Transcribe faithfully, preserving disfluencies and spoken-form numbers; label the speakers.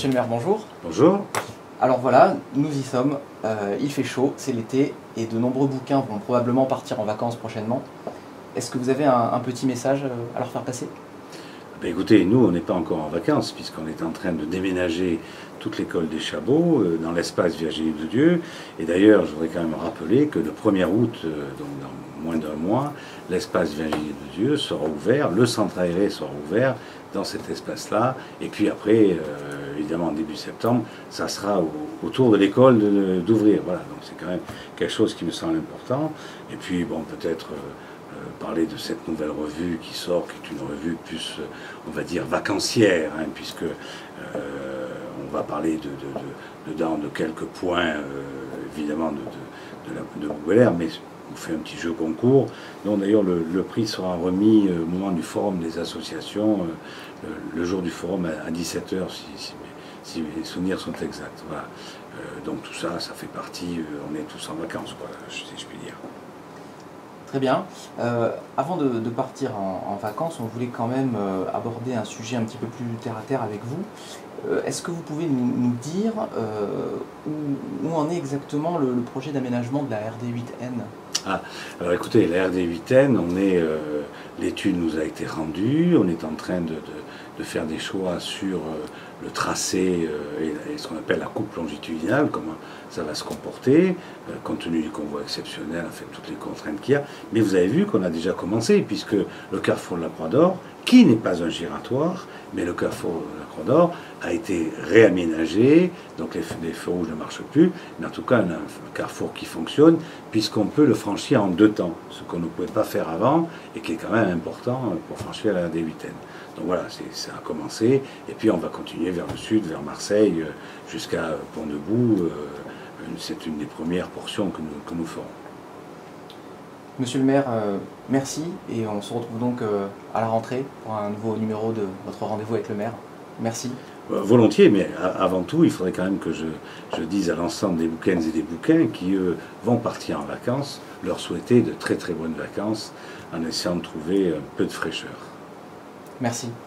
Speaker 1: Monsieur le maire, bonjour.
Speaker 2: Bonjour.
Speaker 1: Alors voilà, nous y sommes, euh, il fait chaud, c'est l'été, et de nombreux bouquins vont probablement partir en vacances prochainement. Est-ce que vous avez un, un petit message à leur faire passer?
Speaker 2: Ben écoutez, nous, on n'est pas encore en vacances, puisqu'on est en train de déménager toute l'école des Chabots euh, dans l'espace Virginie de Dieu. Et d'ailleurs, je voudrais quand même rappeler que le premier août, euh, donc dans moins d'un mois, l'espace Virginie de Dieu sera ouvert, le centre aéré sera ouvert dans cet espace-là. Et puis après, euh, évidemment, en début septembre, ça sera au, autour de l'école d'ouvrir. Voilà, donc c'est quand même quelque chose qui me semble important. Et puis, bon, peut-être... Euh, Euh, parler de cette nouvelle revue qui sort, qui est une revue plus, euh, on va dire, vacancière, hein, puisque euh, on va parler de, de, de, dedans de quelques points, euh, évidemment, de, de, de, la, de Google Air, mais on fait un petit jeu concours, dont d'ailleurs le, le prix sera remis euh, au moment du forum des associations, euh, le, le jour du forum à, à dix-sept heures, si, si, si mes souvenirs sont exacts. Voilà. Euh, donc tout ça, ça fait partie, euh, on est tous en vacances, quoi, si je puis dire.
Speaker 1: Très bien. Euh, avant de, de partir en, en vacances, on voulait quand même euh, aborder un sujet un petit peu plus terre à terre avec vous. Euh, Est-ce que vous pouvez nous, nous dire euh, où, où en est exactement le, le projet d'aménagement de la R D huit N?
Speaker 2: Ah, alors écoutez, la R D huit N, on est, euh, l'étude nous a été rendue, on est en train de, de, de faire des choix sur euh, le tracé euh, et, et ce qu'on appelle la coupe longitudinale, comment ça va se comporter, euh, compte tenu du convoi exceptionnel, enfin toutes les contraintes qu'il y a. Mais vous avez vu qu'on a déjà commencé, puisque le carrefour de la Croix d'Or, qui n'est pas un giratoire, mais le carrefour de la Croix d'Or a été réaménagé, donc les, les feux rouges ne marchent plus, mais en tout cas un, un carrefour qui fonctionne, puisqu'on peut le franchir en deux temps, ce qu'on ne pouvait pas faire avant, et qui est quand même important pour franchir la R D huit N. Donc voilà, ça a commencé, et puis on va continuer vers le sud, vers Marseille, jusqu'à Pont-de-Boue. Euh, c'est une des premières portions que nous, que nous ferons.
Speaker 1: Monsieur le maire, euh, merci, et on se retrouve donc euh, à la rentrée pour un nouveau numéro de votre rendez-vous avec le maire. Merci.
Speaker 2: Volontiers, mais avant tout, il faudrait quand même que je, je dise à l'ensemble des bouquins et des bouquins qui, eux, vont partir en vacances, leur souhaiter de très très bonnes vacances en essayant de trouver un peu de fraîcheur.
Speaker 1: Merci.